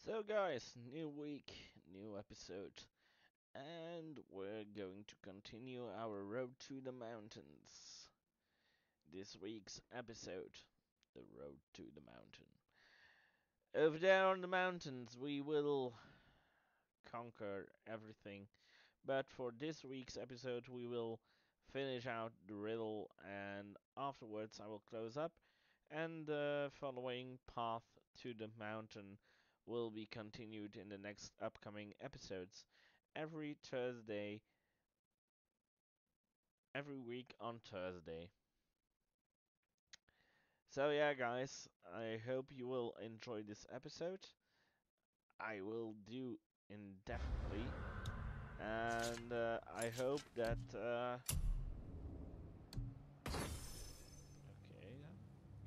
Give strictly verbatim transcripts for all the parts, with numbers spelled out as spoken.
So, guys, new week, new episode, and we're going to continue our road to the mountains. This week's episode, the road to the mountain. Over there on the mountains, we will conquer everything, but for this week's episode, we will finish out the riddle, and afterwards, I will close up, and the following path to the mountain will be continued in the next upcoming episodes every Thursday, every week on Thursday. So, yeah, guys, I hope you will enjoy this episode. I will do indefinitely, and uh, I hope that. Uh... Okay, then.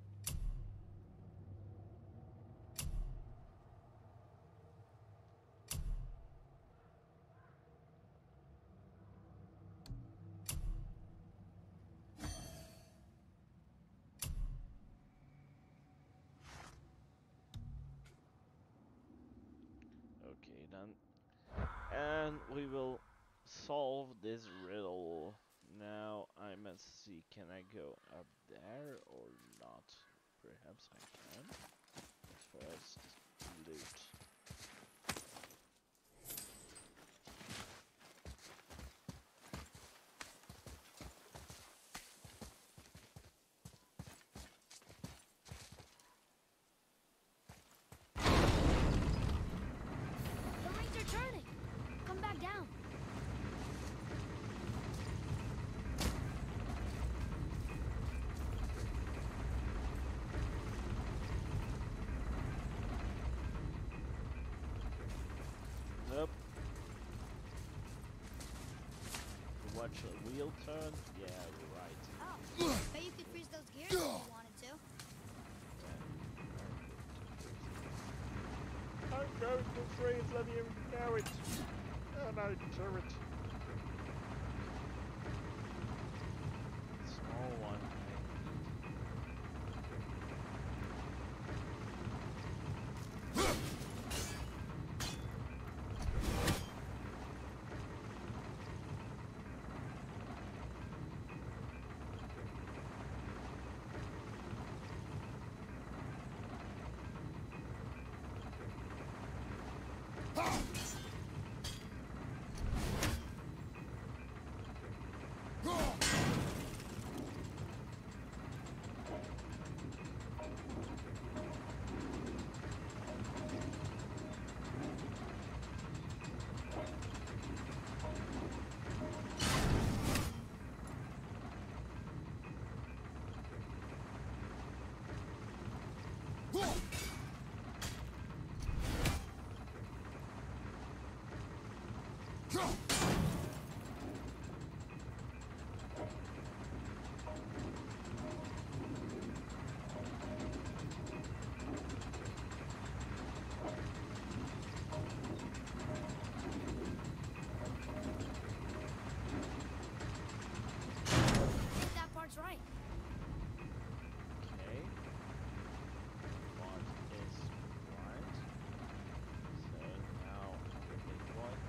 Okay, then. And we will solve this riddle. Now I must see, can I go up there or not? Perhaps I can. First, loot. The rings are turning. Come back down. Nope. Watch a wheel turn? Yeah, you're right. Oh, bet you could freeze those gears if you wanted to. I'm going to freeze, let you know it. And I do it. Small one. I think that part's right. Okay. What is right? So now on the big boy.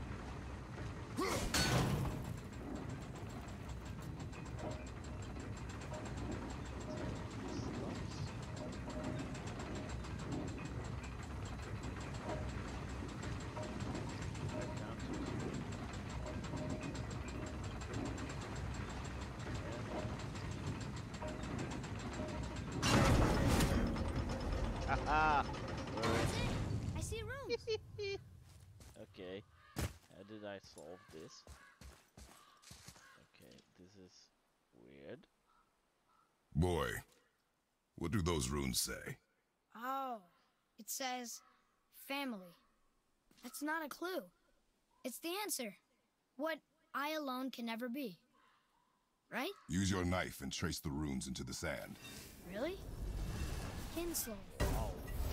Haha! That's it. I see rooms. Okay. How did I solve this? Okay, this is weird. Boy, what do those runes say? Oh, it says family. That's not a clue. It's the answer. What I alone can never be. Right? Use your knife and trace the runes into the sand. Really? Kinslow. Wow.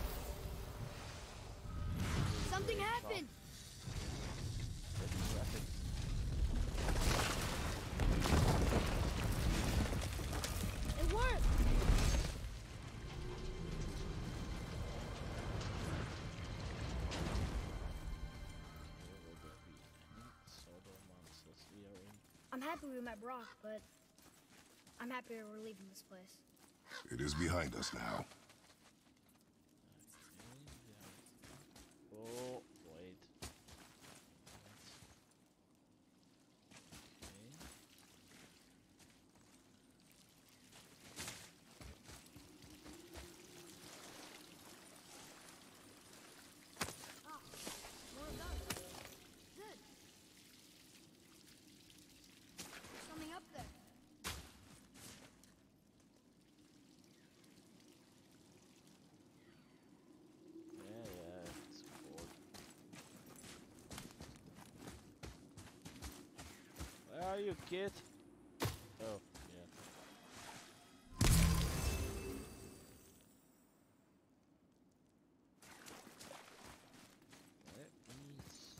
Something happened. That's graphic. It worked. happy we met Brock, but I'm happier we're leaving this place. It is behind us now. Oh, wait. Okay. Ah, more of those. Good. There's something up there. Yeah, yeah, it's cool. Where are you, kid? Oh, yeah. Let me see.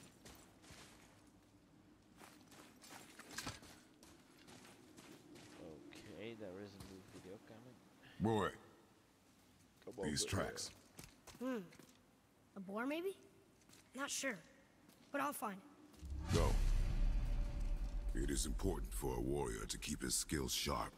Okay, there is a new video coming. Boy, Come on, these baby. tracks. Hmm. A boar, maybe? Not sure. But I'll find it. Go. It is important for a warrior to keep his skills sharp.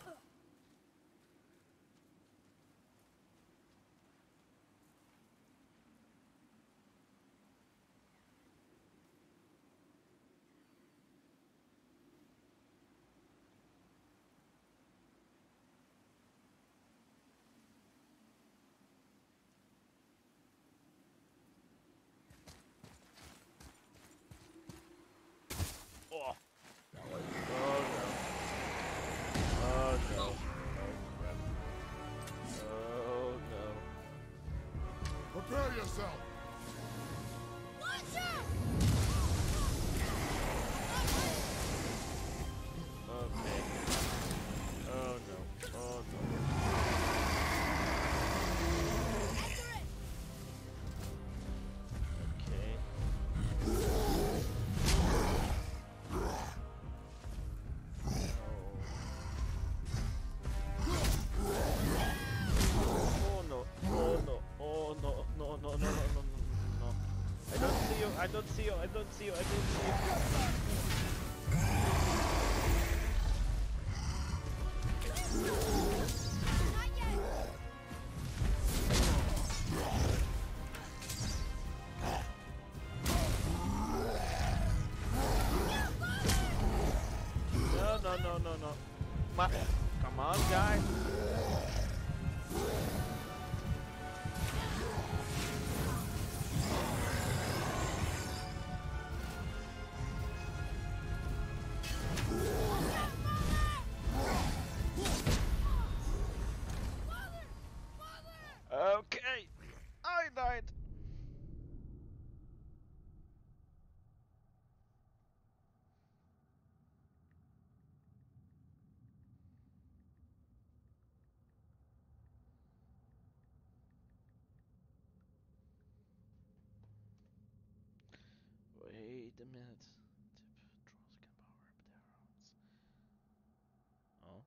Oh. Oh no. Oh no. Oh no. Prepare yourself! Watch out! Okay. Oh no. Oh no. Okay. Oh no. Oh no. Oh no. No no no no no no no. I don't see you. I don't see you. I don't see you. I don't see you. Not yet! No no no no no. Ma Come on, guys. Okay, I died. Wait a minute. Tip draws can power up their arms. Oh.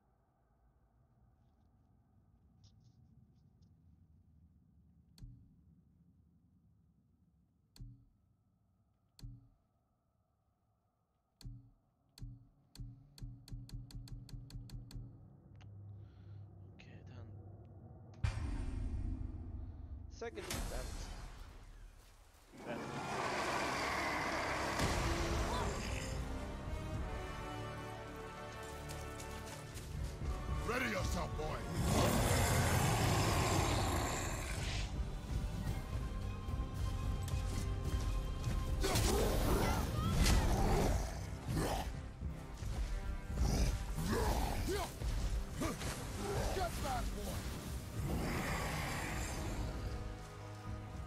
Okay, then. Second attempt. Then. Ready yourself, boy! Get back, boy!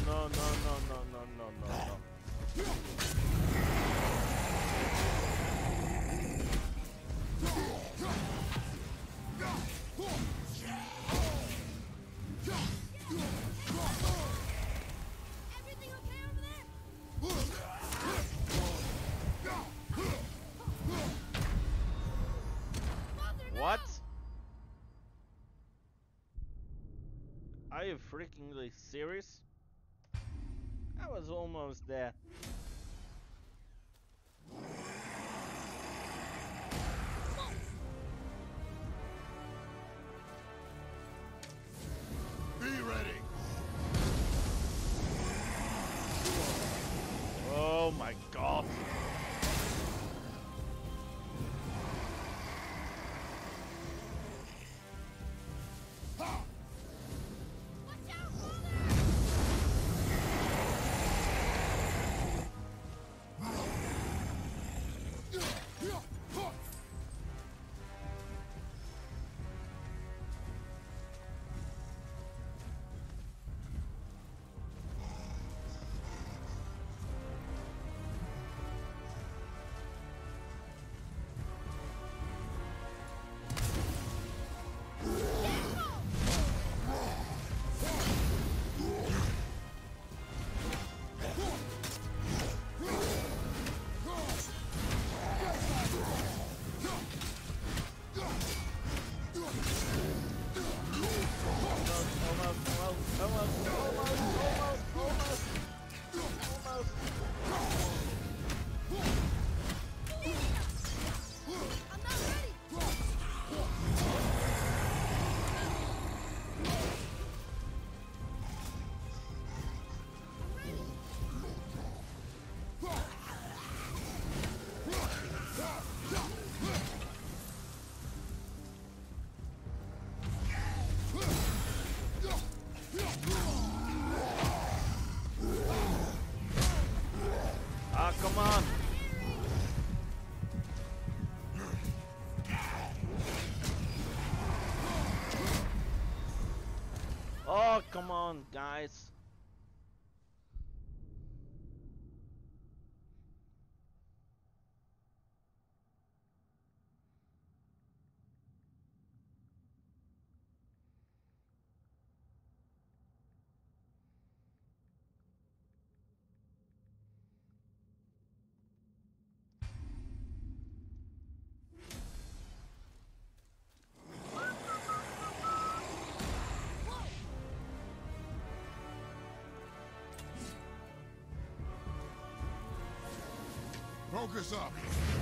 no, no, no, no, no, no, no, no. Everything okay over there? Mother, no! What? Are you freakingly serious? I was almost there. Be ready. Oh my god. Watch out, Mother! Almost, almost, almost, almost, almost, almost, almost. I'm not ready! I'm ready! Ah, come on. Oh, come on, guys. Focus up.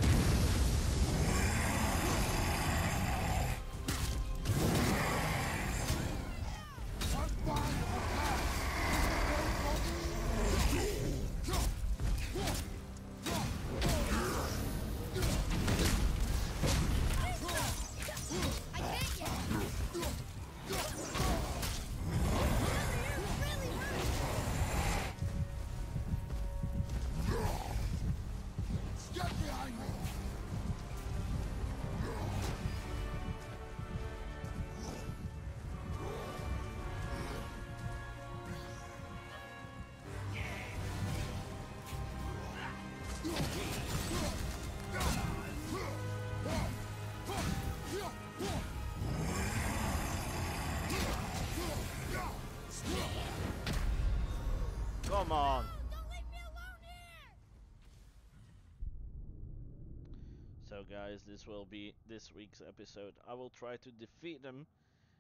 I can't yet! Really hurt! Get behind me. Come on. Don't leave me alone here! So guys, this will be this week's episode. I will try to defeat them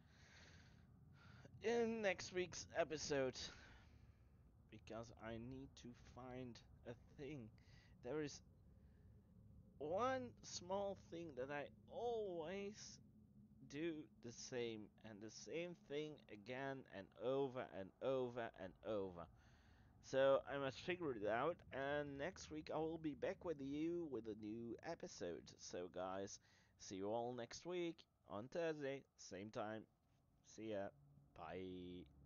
in next week's episode. Because I need to find a thing. There is one small thing that I always do the same and the same thing again and over and over and over. So I must figure it out, and next week I will be back with you with a new episode. So guys, see you all next week on Thursday, same time. See ya. Bye.